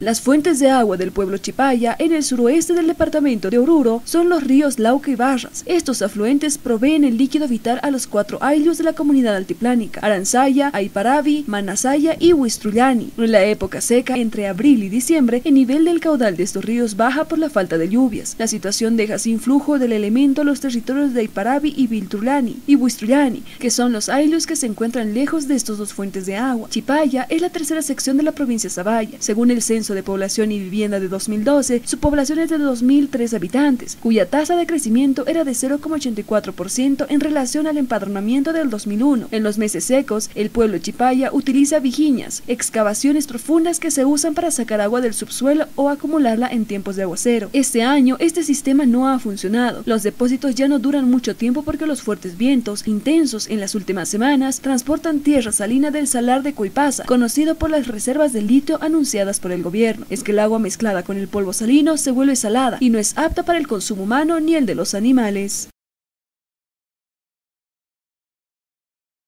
Las fuentes de agua del pueblo Chipaya, en el suroeste del departamento de Oruro, son los ríos Lauca y Barras. Estos afluentes proveen el líquido vital a los 4 aylus de la comunidad altiplánica: Aranzaya, Aiparavi, Manasaya y Huistrullani. En la época seca, entre abril y diciembre, el nivel del caudal de estos ríos baja por la falta de lluvias. La situación deja sin flujo del elemento los territorios de Aiparavi y Huistrullani, que son los aylus que se encuentran lejos de estos dos fuentes de agua. Chipaya es la tercera sección de la provincia Sabaya. Según el Censo de Población y Vivienda de 2012, su población es de 2.003 habitantes, cuya tasa de crecimiento era de 0,84% en relación al empadronamiento del 2001. En los meses secos, el pueblo Chipaya utiliza vigiñas, excavaciones profundas que se usan para sacar agua del subsuelo o acumularla en tiempos de aguacero. Este año, este sistema no ha funcionado. Los depósitos ya no duran mucho tiempo porque los fuertes vientos, intensos en las últimas semanas, transportan tierra salina del salar de Coipasa, conocido por las reservas de litio anunciadas por el gobierno. Es que el agua mezclada con el polvo salino se vuelve salada y no es apta para el consumo humano ni el de los animales.